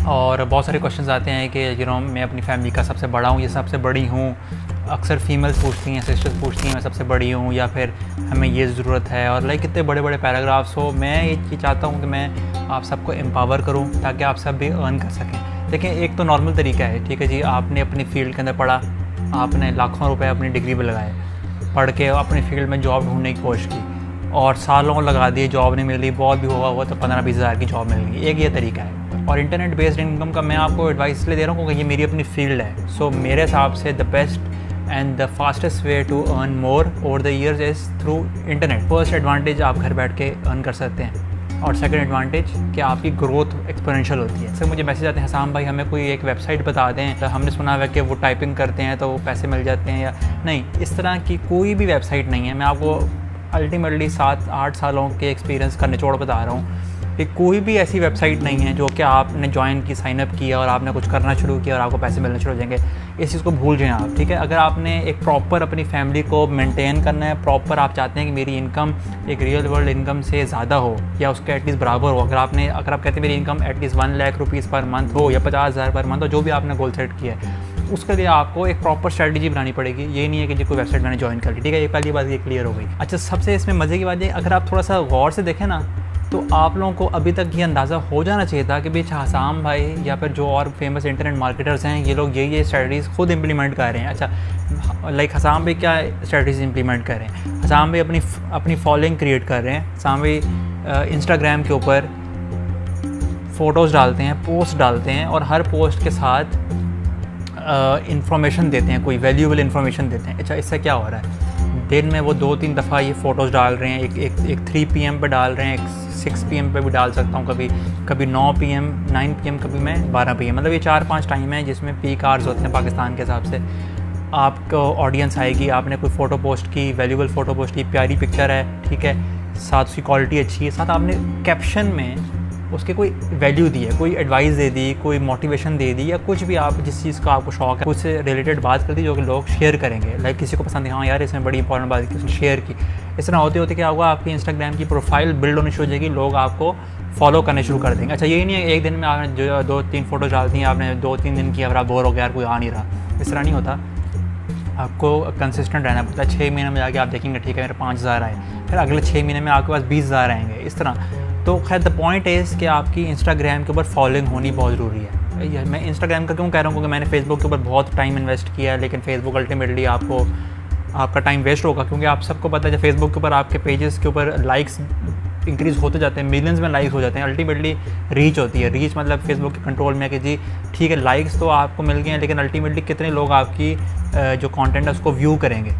और बहुत सारे क्वेश्चंस आते हैं कि मैं अपनी फैमिली का सबसे बड़ा हूँ या सबसे बड़ी हूँ। अक्सर फीमेल्स पूछती हैं, सिस्टर्स पूछती हैं मैं सबसे बड़ी हूँ या फिर हमें ये ज़रूरत है, और कितने बड़े बड़े पैराग्राफ्स हो। मैं ये चाहता हूँ कि मैं आप सबको एम्पावर करूँ ताकि आप सब भी अर्न कर सकें। देखें, एक तो नॉर्मल तरीका है, ठीक है जी, आपने अपनी फ़ील्ड के अंदर पढ़ा, आपने लाखों रुपए अपनी डिग्री पर लगाए, पढ़ के अपनी फील्ड में जॉब ढूंढने की कोशिश की और सालों लगा दिए, जॉब नहीं मिल रही, बहुत भी हुआ तो 15-20 हज़ार की जॉब मिल गई। एक ये तरीका है। और इंटरनेट बेस्ड इनकम का मैं आपको एडवाइस इसलिए दे रहा हूँ क्योंकि ये मेरी अपनी फील्ड है। सो मेरे हिसाब से the best and the fastest way to earn more over the years is through internet. First advantage, आप घर बैठ के अर्न कर सकते हैं, और सेकंड एडवांटेज कि आपकी ग्रोथ एक्सपोनेंशियल होती है। सर मुझे मैसेज आते हैं, हसाम भाई हमें कोई एक वेबसाइट बता दें, तो हमने सुना हुआ कि वो टाइपिंग करते हैं तो वो पैसे मिल जाते हैं, या नहीं, इस तरह की कोई भी वेबसाइट नहीं है। मैं आपको अल्टीमेटली 7-8 सालों के एक्सपीरियंस का निचोड़ बता रहा हूँ कि कोई भी ऐसी वेबसाइट नहीं है जो कि आपने ज्वाइन की, साइनअप किया और आपने कुछ करना शुरू किया और आपको पैसे मिलने शुरू हो जाएंगे। इस चीज़ को भूल जाएं आप, ठीक है। अगर आपने एक प्रॉपर अपनी फैमिली को मेंटेन करना है, प्रॉपर आप चाहते हैं कि मेरी इनकम एक रियल वर्ल्ड इनकम से ज़्यादा हो या उसके एटलीस्ट बराबर हो, अगर आप कहते हैं मेरी इनकम एटलीस्ट 1 लाख रुपीज़ पर मंथ हो या 50,000 पर मंथ हो, जो भी आपने गोल सेट किया है, उसके लिए आपको एक प्रॉपर स्ट्रेटजी बनानी पड़ेगी। ये नहीं है कि जो कोई वेबसाइट मैंने ज्वाइन कर ली, ठीक है। ये पहली बात ये क्लियर हो गई। अच्छा, सबसे इसमें मज़े की बात ये, अगर आप थोड़ा सा गौर से देखें ना, तो आप लोगों को अभी तक ये अंदाज़ा हो जाना चाहिए था कि भाई हसाम भाई या फिर जो और फेमस इंटरनेट मार्केटर्स हैं, ये लोग ये स्ट्रेटजीज़ खुद इंप्लीमेंट कर रहे हैं। अच्छा, हसाम भाई क्या स्ट्रेटजीज इंप्लीमेंट कर रहे हैं? हसाम भाई अपनी फॉलोइंग क्रिएट कर रहे हैं। हसाम भाई इंस्टाग्राम के ऊपर फ़ोटोज़ डालते हैं, पोस्ट डालते हैं, और हर पोस्ट के साथ इंफॉर्मेशन देते हैं, कोई वैल्यूएबल इंफॉर्मेशन देते हैं। अच्छा, इससे क्या हो रहा है? दिन में वो 2-3 दफ़ा ये फ़ोटोज़ डाल रहे हैं, एक 3 PM पे डाल रहे हैं, एक 6 PM पे भी डाल सकता हूँ, कभी 9 PM 9 PM, कभी मैं 12 PM, मतलब ये 4-5 टाइम है जिसमें पीक आवर्स होते हैं पाकिस्तान के हिसाब से। आपको ऑडियंस आएगी, आपने कोई फ़ोटो पोस्ट की, वैल्यूएबल फ़ोटो पोस्ट की, प्यारी पिक्चर है, ठीक है, साथ उसकी क्वालिटी अच्छी है, साथ आपने कैप्शन में उसके कोई वैल्यू दी है, कोई एडवाइस दे दी, कोई मोटिवेशन दे दी, या कुछ भी आप जिस चीज़ का आपको शौक है उससे रिलेटेड बात कर दी जो कि लोग शेयर करेंगे। किसी को पसंद है, हाँ यार इसमें बड़ी इंपॉर्टेंट बात की, उसने शेयर की। इस तरह होते होते क्या होगा, आपकी इंस्टाग्राम की प्रोफाइल बिल्ड होनी शुरू हो जाएगी, लोग आपको फॉलो करने शुरू कर देंगे। अच्छा, यही नहीं है एक दिन में आपने जो 2-3 फ़ोटो डालती हैं, आपने 2-3 दिन किया, फिर आप बोर हो गया, यार कोई आ नहीं रहा। इस तरह नहीं होता, आपको कंसिस्टेंट रहना पड़ता है। 6 महीने में जाके आप देखेंगे, ठीक है मेरे 5,000 आए, फिर अगले 6 महीने में आपके पास 20,000 आएंगे, इस तरह। तो खैर, द पॉइंट इज़ कि आपकी इंस्टाग्राम के ऊपर फॉलोइंग होनी बहुत ज़रूरी है। मैं इंस्टाग्राम का क्यों कह रहा हूँ, क्योंकि मैंने फेसबुक के ऊपर बहुत टाइम इन्वेस्ट किया है, लेकिन फेसबुक अल्टीमेटली आपका टाइम वेस्ट होगा, क्योंकि आप सबको पता है जब फेसबुक के ऊपर आपके पेजेस के ऊपर लाइक्स इंक्रीज़ होते जाते हैं, मिलियंस में लाइक्स हो जाते हैं, अल्टीमेटली रीच होती है। रीच मतलब फेसबुक के कंट्रोल में है कि जी ठीक है, लाइक्स तो आपको मिल गए हैं, लेकिन अल्टीमेटली कितने लोग आपकी जो कंटेंट है उसको व्यू करेंगे,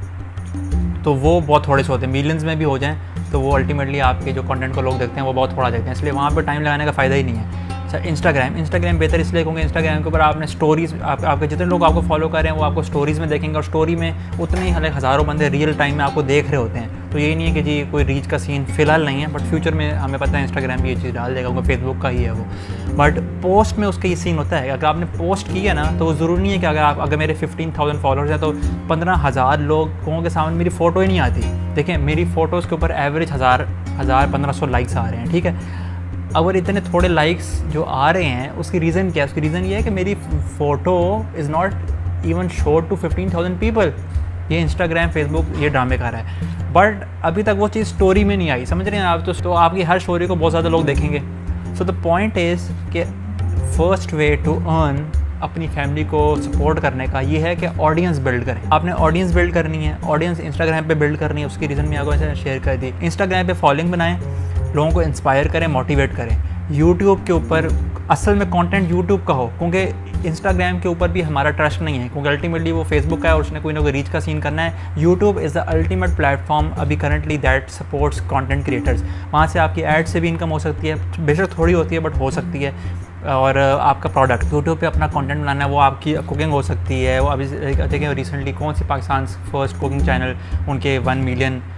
तो वो बहुत थोड़े से होते हैं। मिलियंस में भी हो जाएँ तो वो अल्टीमेटली आपके जो कंटेंट को लोग देखते हैं वो बहुत थोड़ा देखते हैं, इसलिए वहाँ पर टाइम लगाने का फ़ायदा ही नहीं है। अच्छा, इंस्टाग्राम बेहतर इसलिए क्योंकि इंस्टाग्राम के ऊपर आपने स्टोरीज़, आपके जितने लोग आपको फॉलो कर रहे हैं वो आपको स्टोरीज़ में देखेंगे, और स्टोरी में उतने ही हज़ारों बंदे रियल टाइम में आपको देख रहे होते हैं। तो यही नहीं है कि जी कोई रीच का सीन फ़िलहाल नहीं है, बट फ्यूचर में हमें पता है इंस्टाग्राम ये चीज़ डाल देगा, क्योंकि फेसबुक का ही है वो। बट पोस्ट में उसका ये सीन होता है, अगर आपने पोस्ट किया ना, तो वो ज़रूरी नहीं है कि अगर मेरे 15,000 फॉलोअर्स हैं तो 15,000 लोगों के सामने मेरी फ़ोटो ही नहीं आती। देखें, मेरी फ़ोटोज़ के ऊपर एवरेज 1,000-1,500 लाइक्स आ रहे हैं, ठीक है। अगर इतने थोड़े लाइक्स जो आ रहे हैं, उसकी रीज़न क्या है? उसकी रीज़न ये है कि मेरी photo is not even showed to 15,000 people. ये इंस्टाग्राम, फेसबुक ये ड्रामे कर रहा है, बट अभी तक वो चीज़ स्टोरी में नहीं आई, समझ रहे हैं आप? तो आपकी हर स्टोरी को बहुत ज़्यादा लोग देखेंगे। सो द पॉइंट इज़ कि फर्स्ट वे टू अर्न अपनी फैमिली को सपोर्ट करने का ये है कि ऑडियंस बिल्ड करें। आपने ऑडियंस बिल्ड करनी है, ऑडियंस इंस्टाग्राम पे बिल्ड करनी है, उसकी रीज़न मैं आपको ऐसे शेयर कर दी। इंस्टाग्राम पे फॉलोइंग बनाएं, लोगों को इंस्पायर करें, मोटिवेट करें। यूट्यूब के ऊपर असल में कंटेंट यूट्यूब का हो, क्योंकि इंस्टाग्राम के ऊपर भी हमारा ट्रस्ट नहीं है, क्योंकि अल्टीमेटली वो फेसबुक का है और उसने कोई ना कोई रीच का सीन करना है। YouTube is the ultimate platform अभी currently that supports content creators. वहाँ से आपकी एड से भी इनकम हो सकती है, बेशक थोड़ी होती है बट हो सकती है। और आपका प्रोडक्ट यूट्यूब पे अपना कंटेंट बनाना है, वो आपकी कुकिंग हो सकती है। वो अभी देखें रिसेंटली कौन सी पाकिस्तान फर्स्ट कुकिंग चैनल, उनके 1 मिलियन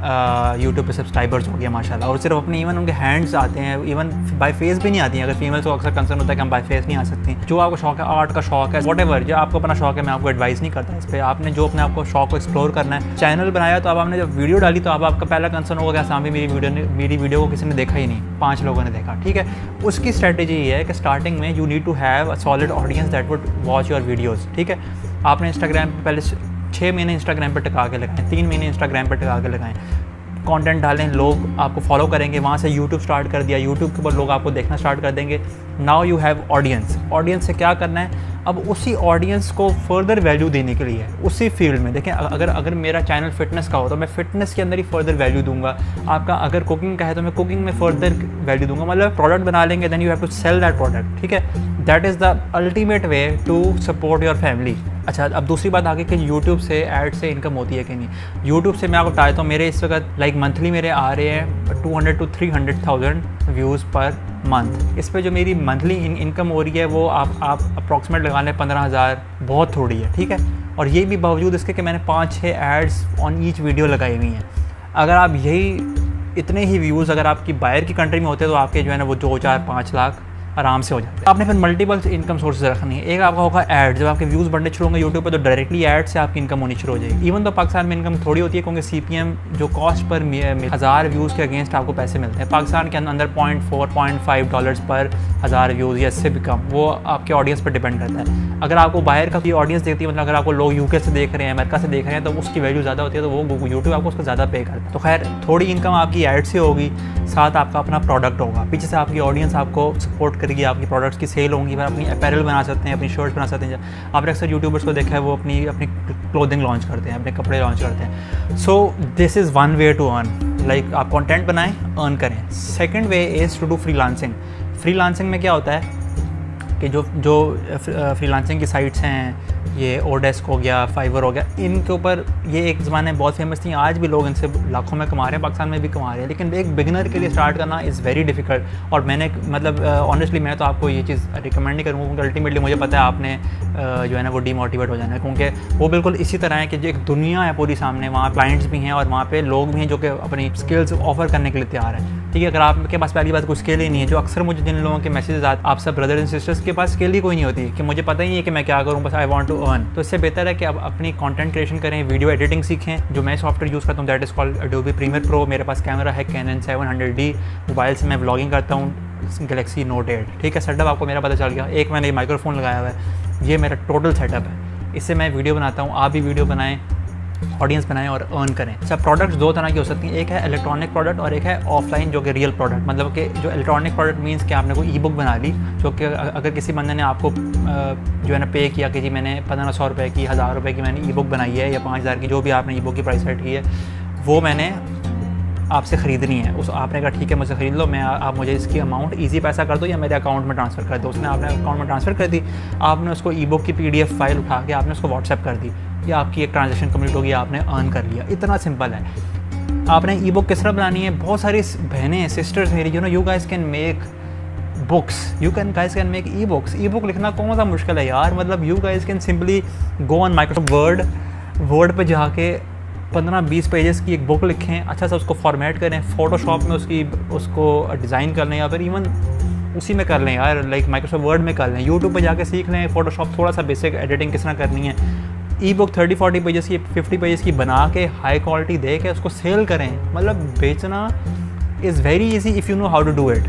यूट्यूब पे सब्सक्राइबर्स हो गया माशाल्लाह। और सिर्फ अपने इवन उनके हैंड्स आते हैं, इवन बाय फेस भी नहीं आती हैं। अगर फीमेल तो अक्सर कंसर्न होता है कि हम बाय फेस नहीं आ सकती। जो आपको शौक है, आर्ट का शौक है, वॉटेवर जो आपको अपना शौक है, मैं आपको एडवाइस नहीं करता इस पर। आपने जो अपने आपको शौक को एक्सप्लोर करना है, चैनल बनाया तो अब आपने जब वीडियो डाली तो अब आपका पहला कंसर्न होगा कि सामने मेरी वीडियो को किसी ने देखा ही नहीं, 5 लोगों ने देखा, ठीक है। उसकी स्ट्रैटेजी ये है कि स्टार्टिंग में you need to have a solid audience that would watch your videos, ठीक है। आपने इंस्टाग्राम पर पहले 6 महीने इंस्टाग्राम पर टिका के लगाएं, 3 महीने इंस्टाग्राम पर टिका के लगाएं, कंटेंट डालें, लोग आपको फॉलो करेंगे। वहाँ से यूट्यूब स्टार्ट कर दिया, यूट्यूब के ऊपर लोग आपको देखना स्टार्ट कर देंगे। Now you have audience. Audience से क्या करना है, अब उसी ऑडियंस को फर्दर वैल्यू देने के लिए उसी फील्ड में देखें। अगर मेरा चैनल फिटनेस का हो तो मैं फिटनेस के अंदर ही फर्दर वैल्यू दूंगा। आपका अगर कुकिंग का है तो मैं कुकिंग में फर्दर वैल्यू दूंगा। मतलब प्रोडक्ट बना लेंगे, then you have to sell that product, ठीक है। That is the ultimate way to support your family. अच्छा, अब दूसरी बात आगे कि यूट्यूब से ऐड से इनकम होती है कि नहीं। यूट्यूब से मैं आपको बताता हूँ, मेरे इस वक्त लाइक मंथली मेरे आ रहे हैं 200 to 300,000 व्यूज़ पर मंथ। इस पर जो मेरी मंथली इनकम हो रही है वो आप अप्रॉक्सीमेट लगा लें 15,000, बहुत थोड़ी है, ठीक है। और ये भी बावजूद इसके कि मैंने 5-6 एड्स ऑन ईच वीडियो लगाई हुई हैं। अगर आप यही इतने ही व्यूज़ अगर आपकी बाहर की कंट्री में होते तो आपके जो है ना वो 2-4-5 लाख आराम से हो जाते हैं। आपने फिर मल्टीपल इनकम सोर्सेज रखनी है। एक आपका होगा ऐड, जब आपके व्यूज़ बढ़ने शुरू होंगे यूट्यूब पे तो डायरेक्टली ऐड से आपकी इनकम होनी शुरू हो जाएगी। इवन तो पाकिस्तान में इनकम थोड़ी होती है क्योंकि CPM जो कॉस्ट पर 1000 व्यूज़ के अगेंस्ट आपको पैसे मिलते हैं। पाकिस्तान के अंदर $0.4-0.5 पर 1000 व्यूज़ या इससे भी कम, वो आपके ऑडियंस पर डिपेंड करता है। अगर आपको बाहर का कोई ऑडियंस देखती है, मतलब अगर आपको लोग UK से देख रहे हैं, अमेरिका से देख रहे हैं, तो उसकी वैल्यू ज़्यादा होती है, तो वो यूट्यूब आपको उसको ज़्यादा पे करता है। तो खैर थोड़ी इनकम आपकी ऐड से होगी, साथ आपका अपना प्रोडक्ट होगा, पीछे से आपकी ऑडियंस आपको सपोर्ट करेगी, आपकी प्रोडक्ट्स की सेल होंगी, फिर अपनी अपैरल बना सकते हैं, अपनी शर्ट्स बना सकते हैं। आपने अक्सर यूट्यूबर्स को देखा है वो अपनी क्लोथिंग लॉन्च करते हैं, अपने कपड़े लॉन्च करते हैं। So this is one way to earn, like आप कंटेंट बनाएं, अर्न करें। Second way is to do freelancing. Freelancing में क्या होता है कि जो फ्रीलांसिंग की साइट्स हैं, ये ओडेस्क हो गया, फाइवर हो गया, इनके ऊपर ये एक ज़माने में बहुत फेमस थी, आज भी लोग इनसे लाखों में कमा रहे हैं, पाकिस्तान में भी कमा रहे हैं। लेकिन एक बिगिनर के लिए स्टार्ट करना इज़ वेरी डिफ़िकल्ट। और मैंने मतलब ऑनेस्टली मैं तो आपको ये चीज़ रिकमेंड नहीं करूँगा, क्योंकि अल्टीमेटली मुझे पता है आपने जो है ना वो डीमोटिवेट हो जाना है, क्योंकि वो बिल्कुल इसी तरह है कि जो एक दुनिया है पूरी सामने, वहाँ क्लाइंट्स भी हैं और वहाँ पे लोग भी हैं जो कि अपनी स्किल्स ऑफर करने के लिए तैयार हैं, ठीक है। अगर आपके पास पहली बात कोई स्किल ही नहीं है, जो अक्सर मुझे जिन लोगों के मैसेज आते, आप सब ब्रदर एंड सिस्टर्स के पास स्किल ही कोई नहीं होती कि मुझे पता ही नहीं है कि मैं क्या करूँ, बस आई वांट टू अर्न। तो इससे बेहतर है कि आप अपनी कंटेंट क्रिएशन करें, वीडियो एडिटिंग सीखें। जो मैं सॉफ्टवेयर यूज़ करता हूँ that is called Adobe Premiere Pro. मेरे पास कैमरा है कैनन 700D, मोबाइल से मैं व्लॉगिंग करता हूँ, गैलेक्सी नोट 8, ठीक है। सेटअप आपको मेरा पता चल गया। एक मैंने माइक्रोफोन लगाया हुआ है, ये मेरा टोटल सेटअप है। इससे मैं वीडियो बनाता हूँ, आप भी वीडियो बनाएं, ऑडियंस बनाएं और अर्न करें। अच्छा, प्रोडक्ट्स दो तरह की हो सकती हैं, एक है इलेक्ट्रॉनिक प्रोडक्ट और एक है ऑफलाइन जो कि रियल प्रोडक्ट। मतलब कि जो इलेक्ट्रॉनिक प्रोडक्ट मीन्स कि आपने कोई ई-बुक बना ली, जो कि अगर किसी बंदे ने आपको जो है ना पे किया कि जी मैंने 1500 रुपये की, 1000 रुपये की मैंने ई-बुक बनाई है, या 5000 की, जो भी आपने ई-बुक की प्राइस सेट की है, वो मैंने आपसे ख़रीदनी है। उस आपने कहा ठीक है मुझसे ख़रीद लो, मैं आप मुझे इसकी अमाउंट इजी पैसा कर दो या मेरे अकाउंट में ट्रांसफ़र कर दो। उसने आपने अकाउंट में ट्रांसफ़र कर दी, आपने उसको ई-बुक की PDF फाइल उठा के आपने उसको व्हाट्सएप कर दी, या आपकी एक ट्रांजेक्शन कंप्लीट होगी, आपने अर्न कर लिया। इतना सिंपल है। आपने ई-बुक किस तरह बनानी है, बहुत सारी बहनें सिस्टर्स मेरी you guys can make books, guys can make ebooks. Ebook लिखना कौन सा मुश्किल है यार, मतलब you guys can simply go on Microsoft Word पे जाके 15-20 पेजेस की एक बुक लिखें, अच्छा सा उसको फॉर्मेट करें, फ़ोटोशॉप में उसको डिज़ाइन कर लें, या फिर इवन उसी में कर लें यार, लाइक माइक्रोसॉफ्ट वर्ड में कर लें, यूट्यूब पे जाके सीख लें फ़ोटोशॉप, थोड़ा सा बेसिक एडिटिंग किस तरह करनी है। ई-बुक 30-40 पेजेस की, 50 पेजेस की बना के हाई क्वालिटी दे के उसको सेल करें। मतलब बेचना is very easy if you know how to do it,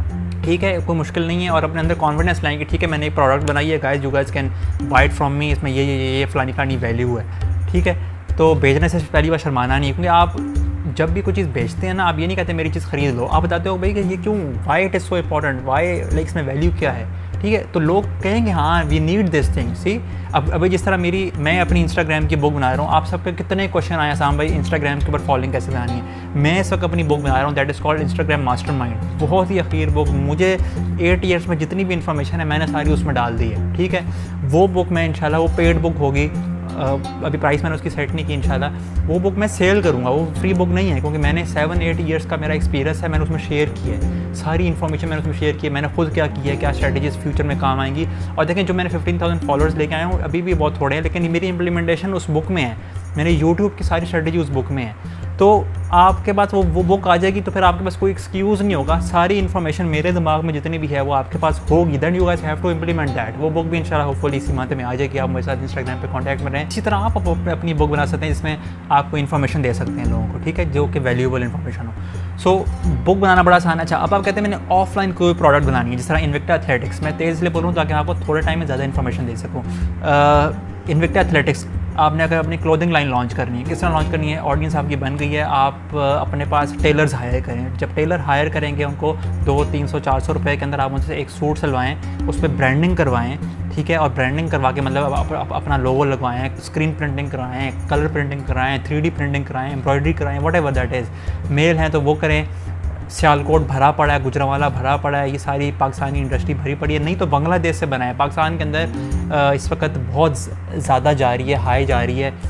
ठीक है, कोई मुश्किल नहीं है। और अपने अंदर कॉन्फिडेंस लाएंगे, ठीक है मैंने एक प्रोडक्ट बनाई है guys, you guys can buy it from me, इसमें ये फलानी वैल्यू है, ठीक है। तो बेचने से पहली बार शर्माना नहीं, क्योंकि आप जब भी कोई चीज़ बेचते हैं ना, आप ये नहीं कहते मेरी चीज़ ख़रीद लो, आप बताते हो भाई कि ये क्यों, why it is so important, why like इसमें वैल्यू क्या है, ठीक है। तो लोग कहेंगे हाँ we need this thing. See अब अभी जिस तरह मैं अपनी इंस्टाग्राम की बुक बना रहा हूँ, आप सबके कितने क्वेश्चन आए आसाम भाई इंस्टाग्राम के ऊपर फॉलोइंग कैसे बनानी है। मैं इस वक्त अपनी बुक बना रहा हूँ that is called Instagram Mastermind. बहुत ही अखीर बुक, मुझे 8 ईयर्स में जितनी भी इन्फॉर्मेशन है मैंने सारी उसमें डाल दी है, ठीक है। वो बुक मैं इंशाल्लाह, वो पेड बुक होगी, अभी प्राइस मैंने उसकी सेट नहीं की, इंशाल्लाह वो बुक मैं सेल करूँगा, वो फ्री बुक नहीं है, क्योंकि मैंने 7-8 ईयर्स का मेरा एक्सपीरियंस है, मैंने उसमें शेयर किया है, सारी इन्फॉर्मेशन मैंने उसमें शेयर की है, मैंने खुद क्या किया है, क्या स्ट्रेटजीज फ्यूचर में काम आएंगी। और देखें जो मैंने 15,000 फॉलोअर्स लेके आया हूँ, अभी भी बहुत थोड़े हैं, लेकिन मेरी इंप्लीमेंटेशन उस बुक में है, मेरे यूट्यूब की सारी स्ट्रेटजी उस बुक में है। तो आपके पास वो बुक आ जाएगी, तो फिर आपके पास कोई एक्सक्यूज़ नहीं होगा। सारी इन्फॉर्मेशन मेरे दिमाग में जितनी भी है वो आपके पास होगी, then you guys have to implement that. वो बुक भी इंशाल्लाह होपफुली इसी मंथ में आ जाएगी। आप मेरे साथ इंस्टाग्राम पे कांटेक्ट में रहें। इसी तरह आप अपनी बुक बना सकते हैं जिसमें आपको इन्फॉर्मेशन दे सकते हैं लोगों को, ठीक है, जो कि वैल्यूएबल इन्फॉर्मेशन हो। सो बुक बनाना बड़ा आसान है। अच्छा, अब आप कहते हैं मैंने ऑफलाइन कोई प्रोडक्ट बनानी है, जिस तरह इन्विक्टा एथलेटिक्स। मैं तेज़ इसलिए बोलूँ ताकि आपको थोड़े टाइम में ज़्यादा इन्फॉर्मेशन दे सकूँ। इन्विक्टा एथलेटिक्स आपने अगर अपनी क्लोथिंग लाइन लॉन्च करनी है, किस तरह लॉन्च करनी है, ऑडियंस आपकी बन गई है, आप अपने पास टेलर्स हायर करें। जब टेलर हायर करेंगे उनको 200-300-400 रुपये के अंदर आप उनसे एक सूट सिलवाएं, उस पर ब्रांडिंग करवाएं, ठीक है, और ब्रांडिंग करवा के मतलब अपना लोगो लगवाएं, स्क्रीन प्रिंटिंग कराएं, कलर प्रिंटिंग कराएं, 3D प्रिंटिंग कराएं, एम्ब्रॉयडरी कराएं, whatever that is. Male हैं तो वो करें। सियालकोट भरा पड़ा है, गुजरांवाला भरा पड़ा है, ये सारी पाकिस्तानी इंडस्ट्री भरी पड़ी है। नहीं तो बांग्लादेश से बनाए। पाकिस्तान के अंदर इस वक्त बहुत ज़्यादा जा रही है, हाई जा रही है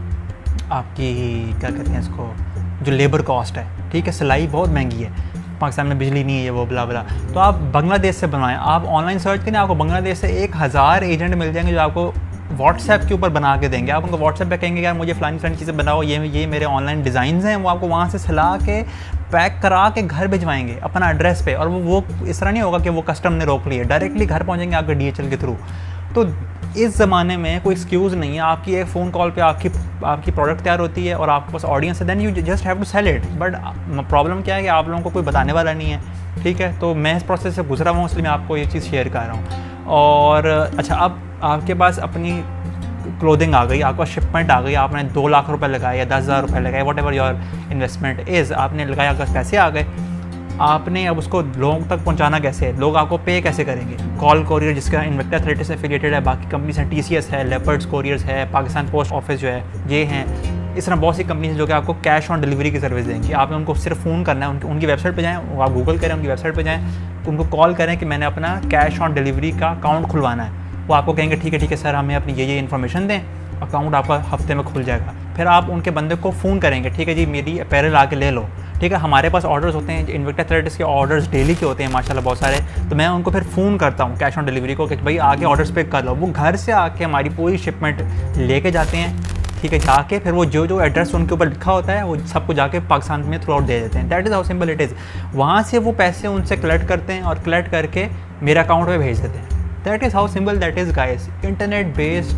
आपकी, क्या कहते हैं इसको, जो लेबर कॉस्ट है, ठीक है, सिलाई बहुत महंगी है, पाकिस्तान में बिजली नहीं है, वो बला बला। तो आप बांग्लादेश से बनवाएं। आप ऑनलाइन सर्च करें, आपको बांग्लादेश से 1000 एजेंट मिल जाएंगे जो आपको व्हाट्सएप के ऊपर बना के देंगे। आप उनको व्हाट्सएप पे कहेंगे यार मुझे फ़लानी चीज़ें बनाओ, ये मेरे ऑनलाइन डिज़ाइंस हैं, वो आपको वहाँ से सिला के पैक करा के घर भिजवाएंगे अपना एड्रेस पे। और वो इस तरह नहीं होगा कि वो कस्टम ने रोक लिया, डायरेक्टली घर पहुँचेंगे आपके DHL के थ्रू। तो इस ज़माने में कोई एक्सक्यूज़ नहीं है। आपकी एक फ़ोन कॉल पे आपकी प्रोडक्ट तैयार होती है और आपके पास ऑडियंस है, then you just have to sell it. But problem क्या है कि आप लोगों को कोई बताने वाला नहीं है, ठीक है। तो मैं इस प्रोसेस से गुजरा हुआ हूँ, इसलिए मैं आपको ये चीज़ शेयर कर रहा हूँ। और अच्छा, अब आपके पास अपनी क्लोथिंग आ गई, आपका शिपमेंट आ गई, आपने 2 लाख रुपए लगाए या 10,000 रुपये लगाए, whatever your investment is, आपने लगाया, अगर पैसे आ गए, आपने अब उसको लोगों तक पहुंचाना कैसे है, लोग आपको पे कैसे करेंगे। कॉल कोरियर जिसका इन्विक्टा एथलेटिक्स से एफिलिएटेड है, बाकी कंपनीज हैं, TCS है, लेपर्ड्स कोरियर्स है, पाकिस्तान पोस्ट ऑफिस जो है, ये हैं, इस तरह बहुत सी कंपनीज हैं जो कि आपको कैश ऑन डिलीवरी की सर्विस देंगी। आपने उनको सिर्फ फ़ोन करना है, उनकी वेबसाइट पे जाएँ, आप गूगल करें, उनकी वेबसाइट पे जाएँ, उनको कॉल करें कि मैंने अपना कैश ऑन डिलीवरी का अकाउंट खुलवाना है। वो आपको कहेंगे ठीक है सर, हमें अपनी ये इन्फॉर्मेशन दें, अकाउंट आपका हफ्ते में खुल जाएगा। फिर आप उनके बंदे को फ़ोन करेंगे, ठीक है जी मेरी अपैरल आके ले लो, ठीक है। हमारे पास ऑर्डर्स होते हैं, इन्विक्टा एथलेटिक्स के ऑर्डर्स डेली के होते हैं माशाल्लाह बहुत सारे। तो मैं उनको फिर फ़ोन करता हूँ कैश ऑन डिलीवरी को कि भाई आके ऑर्डर्स पिक कर लो। वो घर से आके हमारी पूरी शिपमेंट लेके जाते हैं, ठीक है। जाके फिर वो जो एड्रेस उनके ऊपर लिखा होता है वो सबको जाके पाकिस्तान में थ्रू आउट दे देते हैं। That is how simple it is. वहाँ से वो पैसे उनसे कलेक्ट करते हैं और कलेक्ट करके मेरे अकाउंट में भेज देते हैं। That is how simple that is guys. Internet based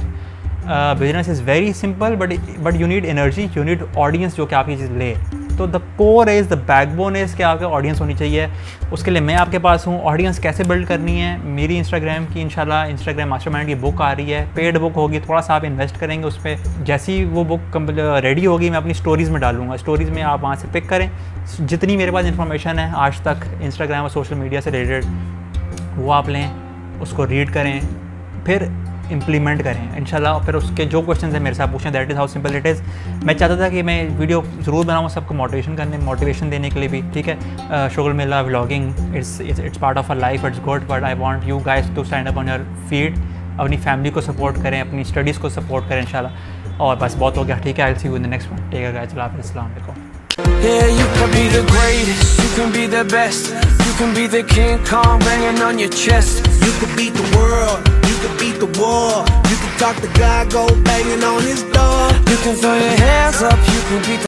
business is very simple, but you need energy, you need audience जो कि आप ये चीज़ ले। तो the core is, the backbone is कि आपके ऑडियंस होनी चाहिए। उसके लिए मैं आपके पास हूँ। ऑडियंस कैसे बिल्ड करनी है, मेरी इंस्टाग्राम की इंशाल्लाह इंस्टाग्राम मास्टरमाइंड की बुक आ रही है, पेड बुक होगी, थोड़ा सा आप इन्वेस्ट करेंगे उस पर। जैसी वो बुक रेडी होगी मैं अपनी स्टोरीज़ में डालूंगा। स्टोरीज़ में आप वहाँ से पिक करें, जितनी मेरे पास इन्फॉर्मेशन है आज तक इंस्टाग्राम और सोशल मीडिया से रिलेटेड वो आप लें, उसको रीड करें, फिर इम्प्लीमेंट करें इंशाल्लाह। फिर उसके जो क्वेश्चन है मेरे साथ पूछें। That is how simple it is. मैं चाहता था कि मैं वीडियो ज़रूर बनाऊँ सबको मोटिवेशन देने के लिए भी, ठीक है। शुगल मेला vlogging it's part of a life, it's good, but I want you guys to stand up on your feet. अपनी फैमिली को सपोर्ट करें, अपनी स्टडीज़ को सपोर्ट करें इंशाल्लाह। और बस बहुत हो गया, ठीक है। I will see you in the next one. Take care guys, अस्सलाम वालेकुम। Yeah, you can be the greatest, you can be the best, you can be the King Kong banging on your chest. You could beat the world, you could beat the war, you could talk to God, go banging on his door. You can throw your hands up, you can beat the